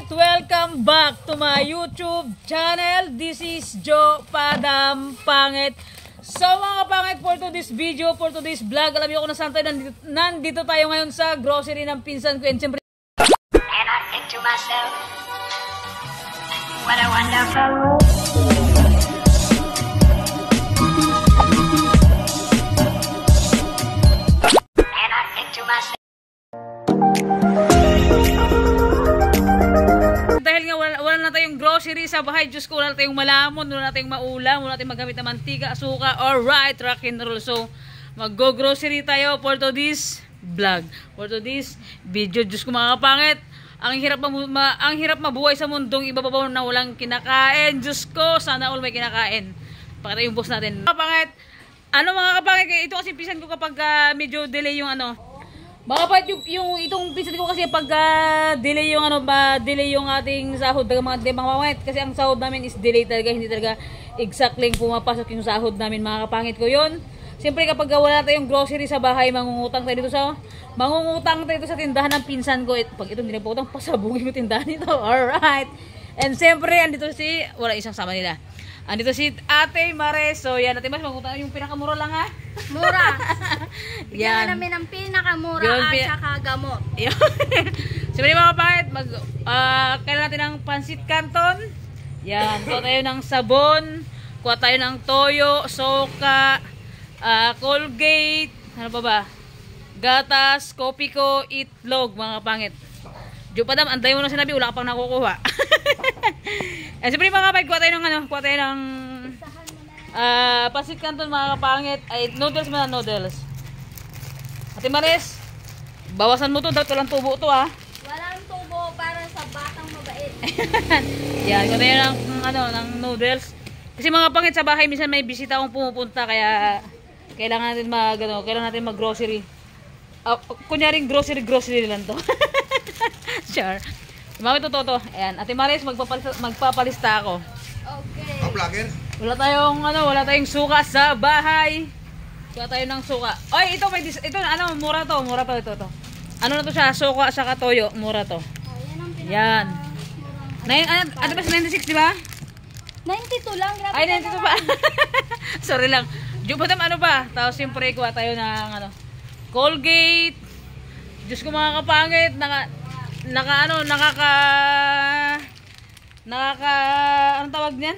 welcome back to my YouTube channel. This is Joe Padam Pangit. So mga pangit, for today's video, for today's vlog, alam niyo kung nasaan tayo, nandito tayo ngayon sa grocery ng pinsan ko. And siyempre, And I think to myself, what a wonderful world. And I think to myself, dahil nga wala na tayong grocery sa bahay, Diyos ko, wala na tayong malamon, wala na tayong maulam, wala na tayong magamit na mantika, asuka. Alright, rock and roll. So, mag-go-grocery tayo for today's vlog, for today's video. Diyos ko mga kapangit, ang hirap mabuhay sa mundong ibababaw na walang kinakain. Diyos ko, sana all may kinakain. Pakita yung boss natin. Mga kapangit, mga kapangit, ito kasi pisan ko kapag medyo delay yung mga kapangit, yung itong pisan ko kasi pag delay yung delay yung ating sahod, mga kapangit, kasi ang sahod namin is delay talaga, hindi talaga exactly pumapasok yung sahod namin mga kapangit ko yun. Siyempre kapag wala tayong grocery sa bahay, mangungutang tayo dito sa tindahan ng pinsan ko. Pag ito hindi na po utang, pasabugin mo tindahan nito. Alright. And siyempre, wala isang sama nila. Andito si Ate Mares. So yan, Ate Mares, mangutang yung pinakamura lang ha. Mura. Yan. Bigyan namin ang pinakamura Yun, at saka gamot. Siyempre mga kapangit, kailan natin ng pansit canton. Yan, kuha tayo ng sabon, kuha tayo ng toyo, soka, Colgate, ano pa ba? Gatas, kopi ko, itlog, mga kapangit. Diyo pa dam, antay mo na sinabi, wala ka pang nakukuha. Eh, siyempre mga kapangit, kuha tayo ng pansit canton mga kapangit. Ay, noodles mga noodles. Ate Maris, bawasan mo to, dapat walang tubo to ha. Walang tubo para sa batang mabait. Yan, kuha tayo ng noodles. Kasi mga kapangit sa bahay, minsan may bisita akong pumupunta, kaya kailangan natin mag-grocery. Kunyaring grocery lang to. Sure. Mga totoo. Ayan, Ate Maris, magpapalista ako. Okay. Vlogger? Wala tayong suka sa bahay. Kuha tayo ng suka. Oy, ito mura to, ito. Ano na to siya? Suka saka toyo, mura to. Oh, Yan. yan ang Ano ba 96, di ba? 92 lang. Grabe. Ay, 92 pa. Sorry lang. Jubatam pa? Tapos siyempre kuha tayo ng Colgate. Diyos ko mga kapangit, anong tawag niyan?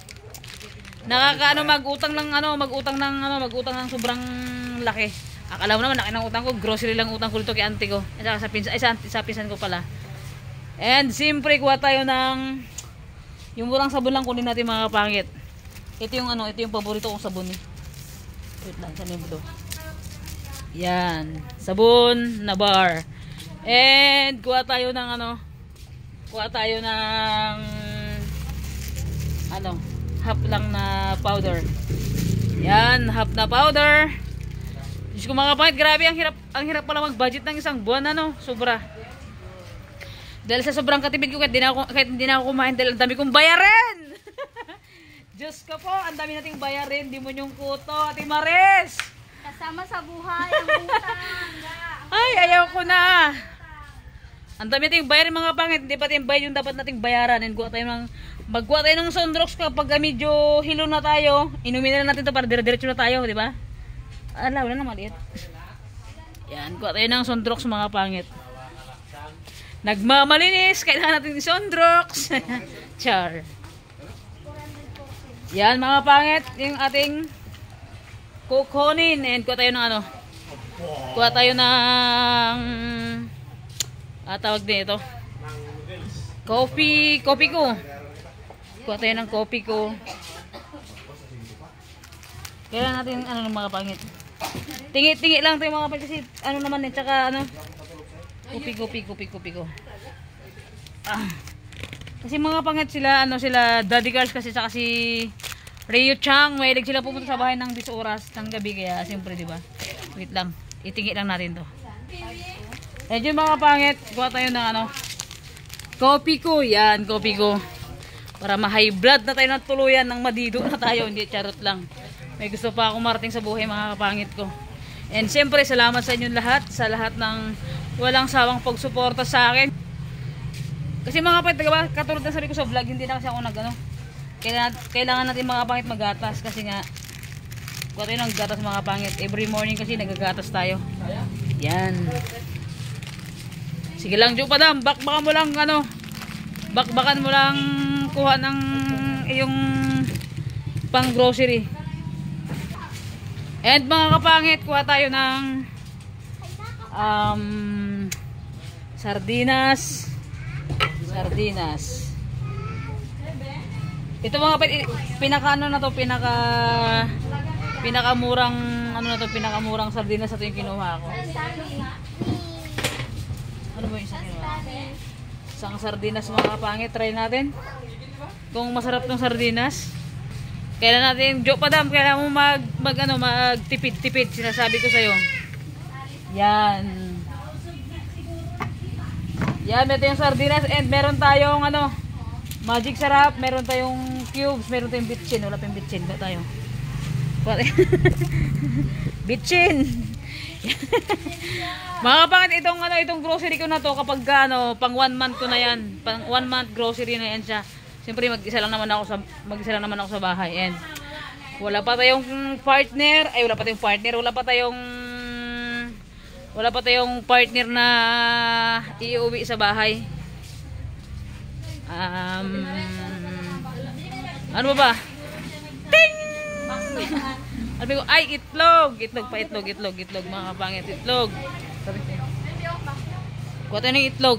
Magutang ng sobrang laki. Akala mo naman laki ng utang ko, grocery lang utang ko dito kay auntie ko. At sa pinsan ko pala. And siyempre kuha tayo ng yung murang sabon lang kunin natin mga kapangit. Ito yung paborito kong sabon eh. Wait lang, saan yung ito? Yan, sabon na bar. And kuha tayo ng half lang na powder. Yan, half na powder. Diyos ko mga kapangit, grabe ang hirap pala mag-budget ng isang buwan sobra. Dahil sa sobrang katipid ko, kahit hindi na ako kumain dahil ang dami kong bayarin. Diyos ko po, ang dami nating bayarin. Di mo yung kuto, Ate Maris. Kasama sa buhay ang utang. Ay, ayaw ko na. Ang dami nating bayarin mga pangit. Hindi pa tayong bayad yung dapat nating bayaran. And magkuha tayo ng Sondrox kapag medyo hilo na tayo. Inumin na natin to para dire-diretso na tayo, di ba? Wala na maliit. Yan, kuha tayo ng Sondrox mga pangit. Nagmamalinis, kailangan natin ng Sondrox. Char. Yan mga pangit, yung ating kukunin. And kuha tayo ng tawag din ito, coffee ko. Kuha tayo ng coffee ko. Kailangan natin mga pangit. Tingi lang tayo mga pangit kasi naman tsaka Kopi ko. Kasi mga pangit sila, Daddy Cars kasi saka si Rio Chang, mahilig sila pupunta sa bahay ng 10 oras ng gabi, kaya siyempre, di ba? Wait lang, itingi lang natin to. Ayan yung mga pangit, kuha tayo ng kopi ko, yan, kopi ko. Para ma-high blood na tayo na tuluyan, ng madido na tayo, hindi charot lang. May gusto pa akong marating sa buhay mga kapangit ko. And siyempre, salamat sa inyong lahat, sa lahat ng walang sawang pagsuporta sa akin. Kasi mga kapatid, diba, katulad ng sabi ko sa vlog, hindi na kasi ako nag-ano. Kailangan natin mga pangit magatas kasi nga kuha tayo ng gatas mga pangit. Every morning kasi nagagatas tayo. Yan. Sige lang, Jo Padam, bakbakan mo lang ano. Bakbakan mo lang kuha ng iyong pang grocery. And mga kapangit, kuha tayo ng sardinas. Ito mga kapatid, pinaka pinakamurang ano na to, pinakamurang sardinas ito yung kinuha ko. Ano ba yung isang kinuha? Isang sardinas mga kapangit, try natin. Kung masarap tong sardinas. Kailan natin, Jo Padam, kailan mo magtipid-tipid, sinasabi ko sa'yo. Yan. Yan, meron yung sardinas and meron tayong ano, magic sarap, meron tayong cubes, meron tayong bitchin. Wala pa yung bitchin, ba tayo? Bitchin. Mga kapangit, itong grocery ko na to kapag pang 1 month ko na yan. Pang 1 month grocery na yan siya. Siyempre mag-isa lang naman ako sa bahay and wala pa tayong partner, wala pa tayong partner na iuwi sa bahay. Ano ba? Ting! Sabi ko, ay, itlog mga kapangit, itlog. Kuha tayo ng itlog.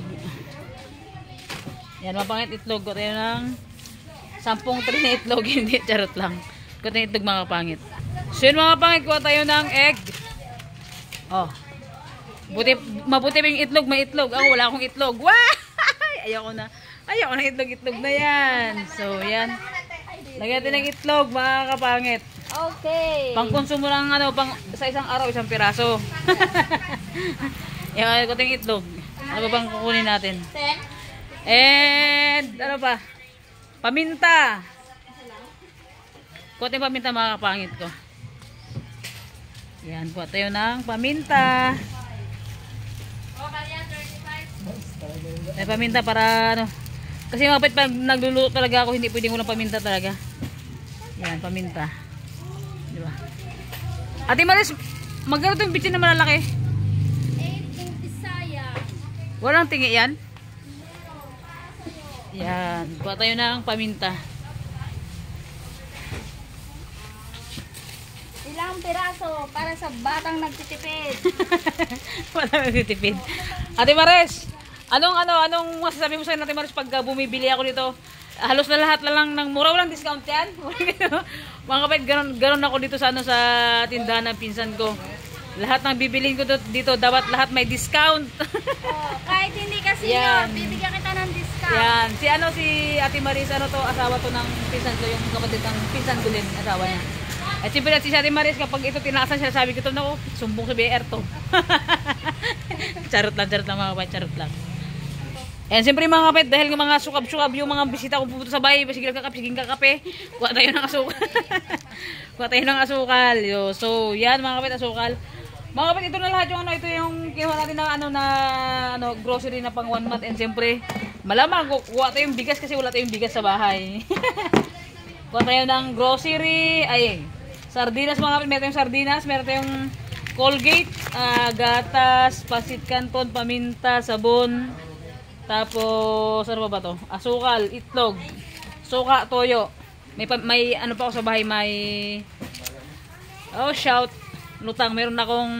Yan, mga pangit, itlog. Kuha tayo ng 10 tray na itlog, hindi, charot lang. Kuha tayo ng itlog mga kapangit. So yun mga kapangit, kuha tayo ng egg. Oh. Mabuti pa yung itlog, may itlog. Ako, wala akong itlog. Wah! Ayoko na itlog na yan. So, yan. Lagyan natin ng itlog, mga kapangit. Okay. Pangkonsumo lang sa isang araw, isang piraso. Yan, ito yung itlog. Ano ba bang kukunin natin? And, ano pa? Paminta. Kuha tayo paminta, mga kapangit ko. Yan, kuha tayo ng paminta. Ay, paminta para ano. Kasi mga kapit, pag nagluluto talaga ako, hindi pwedeng walang paminta talaga. Yan, paminta. Diba? Ate Maris, magkano itong bitsin na malalaki? 8.50 sayang. Walang tingi yan? Yan, kuha tayo ng paminta. Ilang piraso para sa batang nagtitipid. Walang nagtitipid. Ate Maris, anong masasabi mo sa'yo, Ate Maris, pag bumibili ako dito? Halos na lahat na lang ng mura, walang discount yan. Mga kapit, ganon ako dito sa sa tindahan ng pinsan ko. Lahat ng bibilin ko dito, dapat lahat may discount. Kahit hindi ka senior, bibigyan kita ng discount. Yan, si Ate Maris, asawa to ng pinsan ko, yung kapatid ng pinsan ko din, asawa niya. At siyempre si Ate Maris, kapag ito tinaasan siya, sabi ko ito, naku, sumbong sa BR to. Charot lang mga kapit, charot lang. And siyempre mga kapit, dahil ng mga sukab-sukab yung mga bisita ko pupunta sa bahay, sigil kakape, kuha tayo ng asukal. So, yan mga kapit, asukal. Mga kapit, ito na lahat yung ito yung kinuha natin na grocery na pang 1 month. And siyempre, malamang kuha tayo yung bigas kasi wala tayong bigas sa bahay. Kuha tayo ng grocery, sardinas mga kapit, meron tayong sardinas, meron tayong Colgate, gatas, pasit canton, paminta, sabon. Tapos, ano ba to? Asukal, itlog, suka, toyo. May ano pa ako sa bahay, may lutang. Meron akong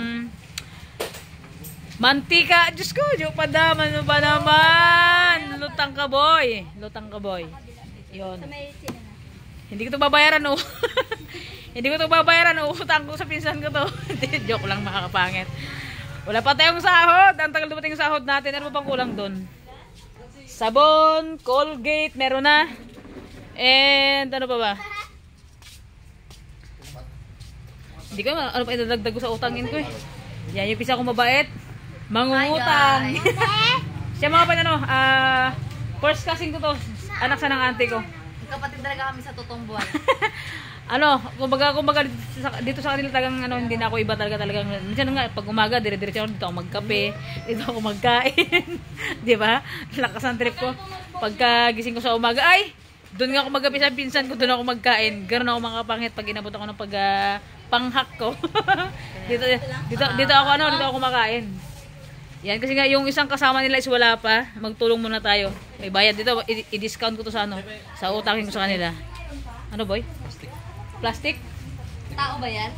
mantika. Diyos ko, Jo Padam, ano ba naman? Lutang kaboy. Yun. Hindi ko ito babayaran, oh. Hindi ko ito babayaran, oh. Utang ko sa pinsan ko to. Joke lang, makakapangit. Wala pa tayong sahod. Ang tagal dumating yung sahod natin. Ano ba pang kulang doon? Sabon, Colgate, meron na. And ano pa ba? Hindi ko ano pa idadagdag ko sa utangin ko eh. Yan yung pisa kong mabait. Mangungutang. Siya mga pa first cousin ko to. Anak sa ng auntie ko. Kapatid talaga kami sa totoong buhay. ano, kumbaga dito sa kanila talagang ano, hindi na ako iba talagang minsan nga pag umaga dire-diretso ako dito ako magkape, dito ako magkain. 'Di ba? Lakas ang trip ko. Pagka gising ko sa umaga, ay doon nga ako magkape sa pinsan ko, doon ako magkain. Ganoon ako makapangit pag inabot ako ng panghak ko. dito ako kumakain. Yan kasi nga yung isang kasama nila is wala pa. Magtulong muna tayo. May bayad dito, i-discount ko to sa ano, sa utangin ko sa kanila. Ano boy? Plastic? Tao ba yan?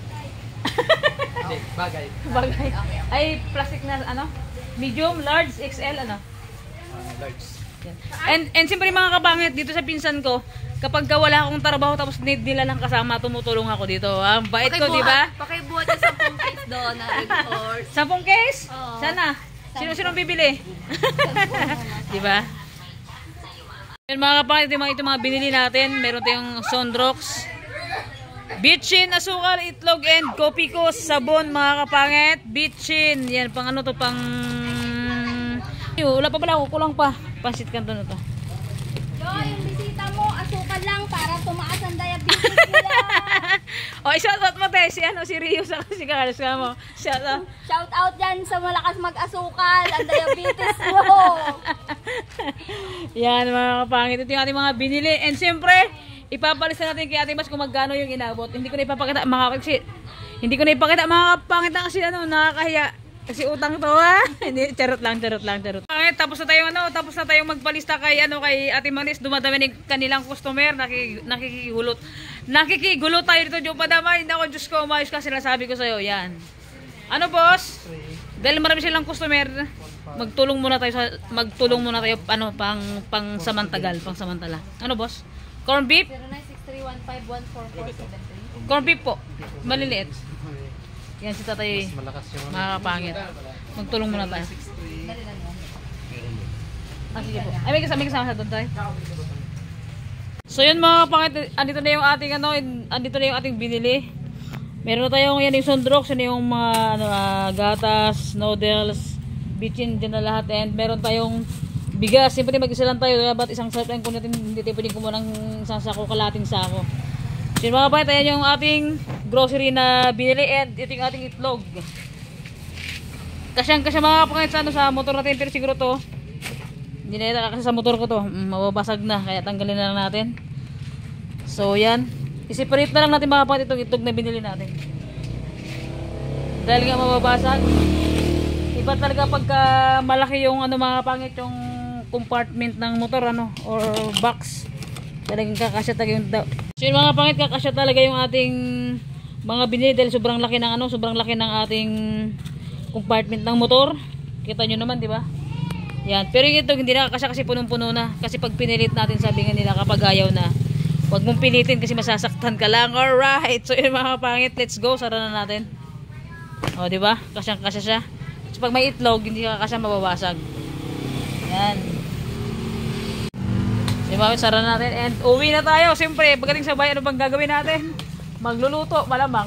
Bagay. Bagay. Ay, plastic na ano? Medium, large, XL, ano? Large. Yan. And siyempre mga kapangit, dito sa pinsan ko, kapag wala akong trabaho tapos need nila lang kasama, tumutulong ako dito. Ang bait ko, di ba? Pakibuhat yung 10 case doon na report. 10 case? Oo. Sana. Sino bibili? Di ba? Yan mga kapangit, ito mga binili natin. Meron tayong Sondrox, Bitchin, asukal, itlog, and kopiko, sabon mga kapangit. Bitchin. Yan, pang ano to, pang... Wala pa pala, kulang pa. Pansit kanto na to. Yo, yung bisita mo, asukal lang para tumaas ang diabetes nila. O, shoutout mo tayo si Rio sa si Carlos ka mo. Shoutout. Shout out dyan sa malakas mag-asukal, ang diabetes mo. Yan mga kapangit. Ito yung ating mga binili. And siyempre, ipapalista natin kay Ate Mas kung magkano yung inabot. Hindi ko na ipapakita mga kapangit na kasi ano, nakakahiya. Kasi utang to ha. Hindi, charot lang. Okay, tapos na tayong magpalista kay Ate Manis. Dumadami ng kanilang customer, nakikigulo tayo dito, Diyo padamay. Hindi ako, Diyos ko, umayos ka sila, sabi ko sa'yo. Yan. Ano boss? Dahil marami silang customer, magtulong muna tayo ano, pang samantala. Ano boss? Corn beef? 0963151443. Corn beef po. Maliliit. Yan si tatay, mga kapangit. Magtulong muna tayo. Sige po. Ay, may kasama sa doon tayo. So yun mga kapangit, andito na yung ating binili. Meron na tayong yan yung Sondrox, yan yung mga gatas, noodles, bitchin, dyan na lahat. And meron tayong bigas. Siyempre mag-isa lang tayo, ba't isang sarap lang kung natin hindi tayo pwedeng kumuha ng isang sako, kalating sako. So yun mga kapangit, ayan yung ating grocery na binili, and ito yung ating itlog. Kasyang mga kapangit sa motor natin, pero siguro to hindi na ito kasi sa motor ko to, mababasag na, kaya tanggalin na lang natin. So yan, i-separate na lang natin mga kapangit itong itlog na binili natin. Dahil nga mababasag, iba talaga pagka malaki yung mga kapangit, yung compartment ng motor or box. Talagang kakasya talaga yung so yun mga kapangit, kakasya talaga yung ating mga binili dahil sobrang laki ng ating compartment ng motor. Kita nyo naman, di ba? Yan. Pero ito hindi na kakasya kasi punong-puno na. Kasi pag pinilit natin, sabi nga nila kapag ayaw na, huwag mong pilitin kasi masasaktan ka lang. Alright. So yun mga kapangit, let's go. Sara na natin. O, di ba? Kasyang-kasya siya. So pag may itlog, hindi kakasya, mababasag. Yan. So yun, sara na natin. And uwi na tayo. Siyempre, pagdating sa bayan, ano bang gagawin natin? Magluluto, malamang.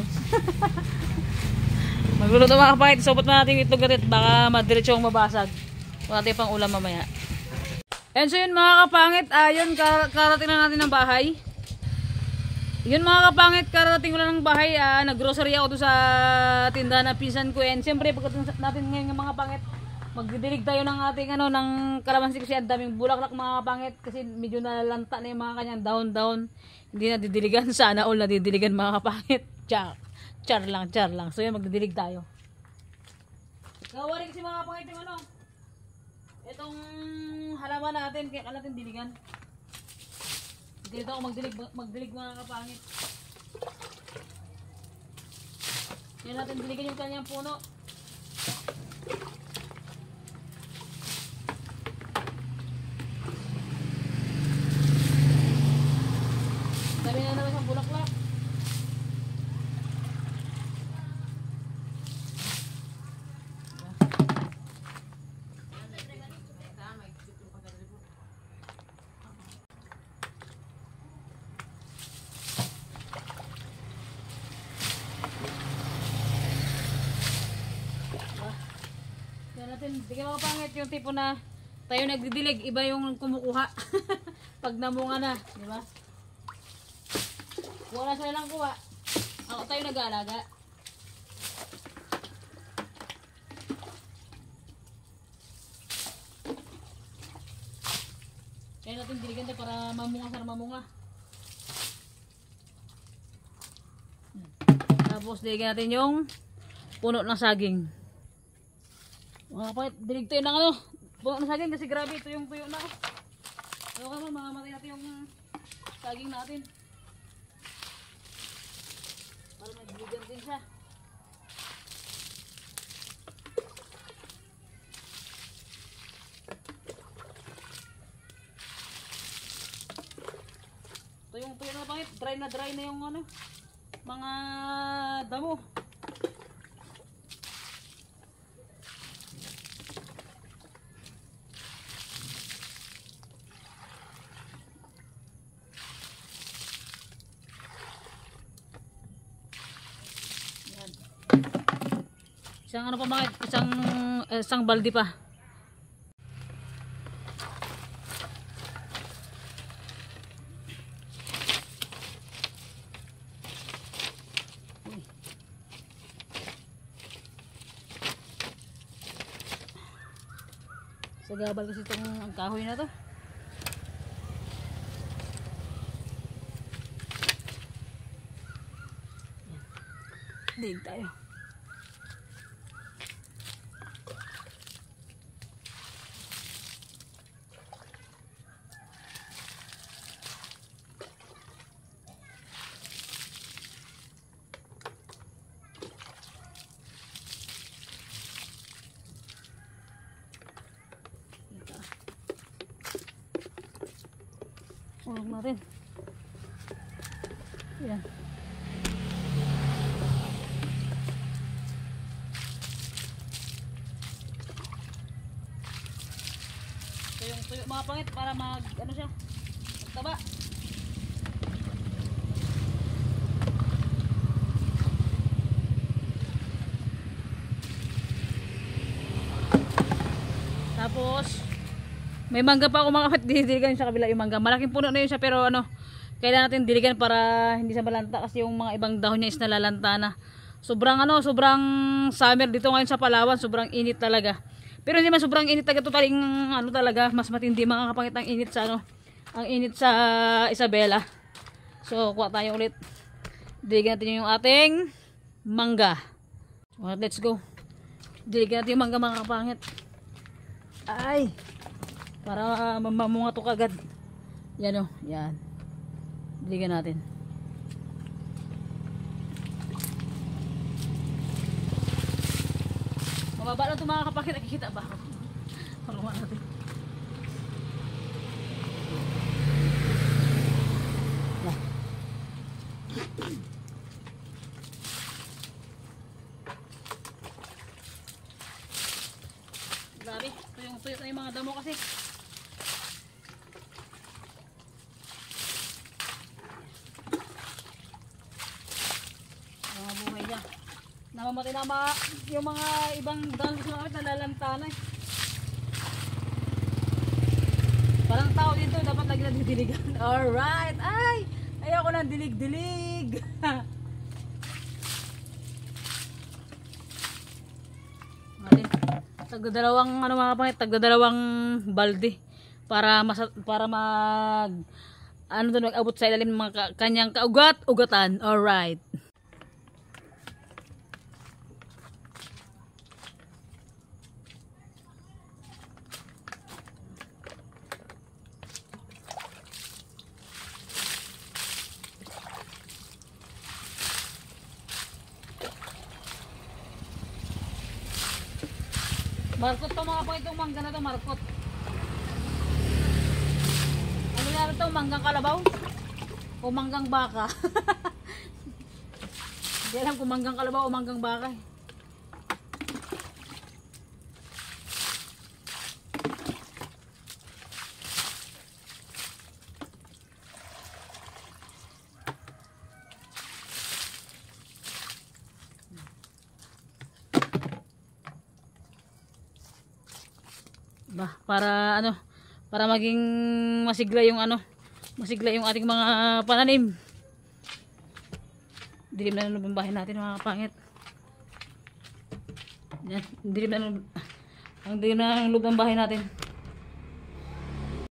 Magluluto mga kapangit. Supot na natin itlog natin. Baka madiretso ang mabasag. Wala tayo pang ulam mamaya. And so yun mga kapangit, yun karating na natin ng bahay. Yun mga kapangit, karating ko lang ng bahay. Nag-grocery ako doon sa tindahan na pinsan ko. And siyempre pagkatapos natin ngayon mga kapangit, magdidilig tayo ng ating ng kalamansi kasi ang daming bulaklak mga kapangit. Kasi medyo nalalanta na yung mga kanyang dahon-dahon. Hindi na didiligan, sana all na didiligan mga kapangit. Char lang. So yun, magdidilig tayo. Kawarin kasi mga kapangit yung itong halaman natin, kaya natin diligan. Dito ako magdilig mga kapangit. Kaya natin diligan yung kanyang puno. Sabi na naman isang bulaklak. Hindi ka makapangit yung tipo na tayo nagdidilig, iba yung kumukuha pag namunga na, di ba? Wala sila lang kuha. Ako tayo nag-aalaga. Kaya natin diligan tayo para mamunga sana mamunga. Tapos diligan natin yung puno ng saging. Mga kapatid, dilig tayo ng ano, puno ng saging kasi grabe ito yung tuyo na. Ano ka mo, mamamatay natin yung saging natin. Para magdiligan din siya. Ito yung tuyo na pangit, dry na yung ano, mga damo. Yan. Isang ano pa mga, isang baldi pa. Sagabal kasi itong ang kahoy na to. Dig tayo. Ulog natin. Yan. Tuyo mga pangit para mag ano siya, magtaba. Tapos may mangga pa ako mga kapit, didiligan sa kabila yung mangga. Malaking puno na yun siya pero ano, kailangan natin diligan para hindi siya malanta kasi yung mga ibang dahon niya is nalalanta na. Sobrang ano, sobrang summer dito ngayon sa Palawan, sobrang init talaga. Pero hindi man sobrang init talaga, totaling ano talaga, mas matindi mga kapangit ang init sa ano, ang init sa Isabela. So, kuha tayo ulit. Diligan natin yung ating mangga. So, let's go. Diligan natin yung mangga mga kapangit. Ay! Para mamunga to kagad. Yan o, yan. Diligan natin. Mababa lang ito mga kapakit. Nakikita ba? Paluwa natin. Yan. Grabe. Tuyo na yung mga damo kasi. Buhay niya. Namamatay na yung mga ibang dahon sa mga nalalanta na eh. Parang tao dito dapat lagi na didiligan. Alright! Ay! Ayoko ng dilig-dilig! Tagdadalawang ano mga kapangit, tagdadalawang balde para mag ano doon mag-abot sa ilalim ng mga kanyang ugatan. Alright. Markot to mga kapangit, itong mangga na to, markot. Ano yan ito, manggang kalabaw? O manggang baka? Hindi alam kung manggang kalabaw o manggang baka eh. Para ano, para maging masigla yung ano, masigla yung ating mga pananim. Dilim na ng loob ng bahay natin mga kapangit. Yan, dilim na ang dilim na ng loob ng bahay natin.